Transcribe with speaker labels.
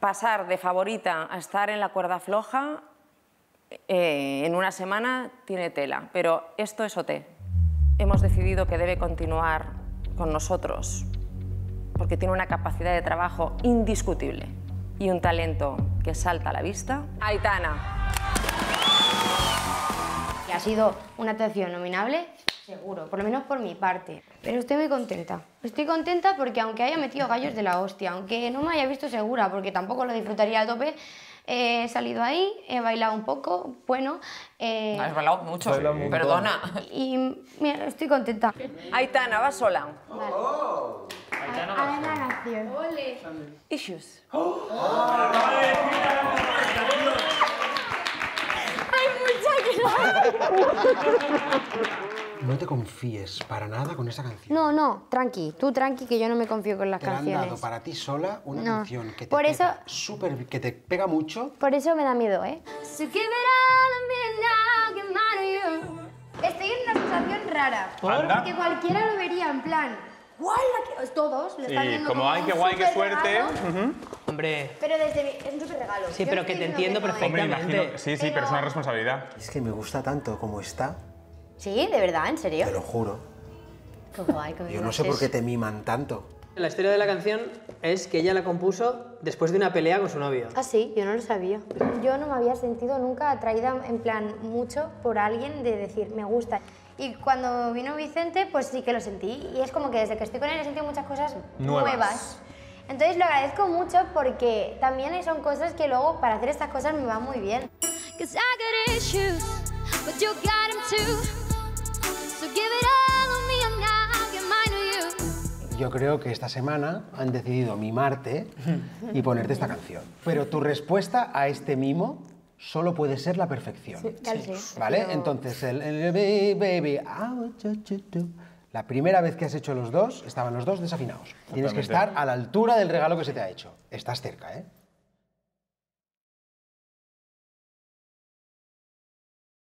Speaker 1: pasar de favorita a estar en la cuerda floja en una semana tiene tela, pero esto es OT. Hemos decidido que debe continuar con nosotros porque tiene una capacidad de trabajo indiscutible y un talento que salta a la vista. Aitana.
Speaker 2: Ha sido una actuación nominable, seguro, por lo menos por mi parte. Pero estoy muy contenta. Estoy contenta porque aunque haya metido gallos de la hostia, aunque no me haya visto segura, porque tampoco lo disfrutaría al tope, he salido ahí, he bailado un poco, bueno...
Speaker 1: Has bailado mucho, perdona.
Speaker 2: Y mira, estoy contenta.
Speaker 1: Aitana, vas sola.
Speaker 2: Vale.
Speaker 3: A ver la canción.
Speaker 1: Issues.
Speaker 4: No te confíes para nada con esa canción.
Speaker 2: No, tranqui, tú tranqui, que yo no me confío con las
Speaker 4: Te la han
Speaker 2: canciones.
Speaker 4: dado para ti sola una canción que te
Speaker 2: Por
Speaker 4: pega
Speaker 2: eso-
Speaker 4: súper, que te pega mucho.
Speaker 2: Por eso me da miedo, ¿eh? So give it all to me now, get mine of you. Estoy en una sensación rara. Porque cualquiera lo vería en plan... ¡Guay! Todos lo están viendo
Speaker 5: como ay,
Speaker 2: un
Speaker 5: qué guay, qué
Speaker 2: súper
Speaker 5: suerte.
Speaker 2: regalo.
Speaker 6: Hombre,
Speaker 2: Pero desde es un súper regalo.
Speaker 6: sí,
Speaker 2: Yo
Speaker 6: pero que
Speaker 2: estoy
Speaker 6: te
Speaker 2: diciendo
Speaker 6: entiendo
Speaker 2: que no, ¿eh?
Speaker 5: Hombre,
Speaker 6: perfectamente.
Speaker 5: imagino. Sí, pero es una responsabilidad.
Speaker 4: Es que me gusta tanto como está,
Speaker 2: Sí, de verdad, ¿en serio?
Speaker 4: te lo juro.
Speaker 2: Qué guay, qué
Speaker 4: Yo no sé por qué te miman tanto.
Speaker 6: La historia de la canción es que ella la compuso después de una pelea con su novio.
Speaker 2: Ah, sí, yo no lo sabía. Yo no me había sentido nunca atraída en plan mucho por alguien de decir, me gusta. Y cuando vino Vicente, pues sí que lo sentí. Y es como que desde que estoy con él he sentido muchas cosas nuevas. Entonces lo agradezco mucho porque también son cosas que luego para hacer estas cosas me van muy bien.
Speaker 4: Yo creo que esta semana han decidido mimarte y ponerte esta canción. Pero tu respuesta a este mimo solo puede ser la perfección. ¿Vale?
Speaker 2: Pero-
Speaker 4: Entonces, el baby, la primera vez que has hecho los dos, estaban los dos desafinados. Tienes que estar a la altura del regalo que se te ha hecho. Estás cerca, ¿eh?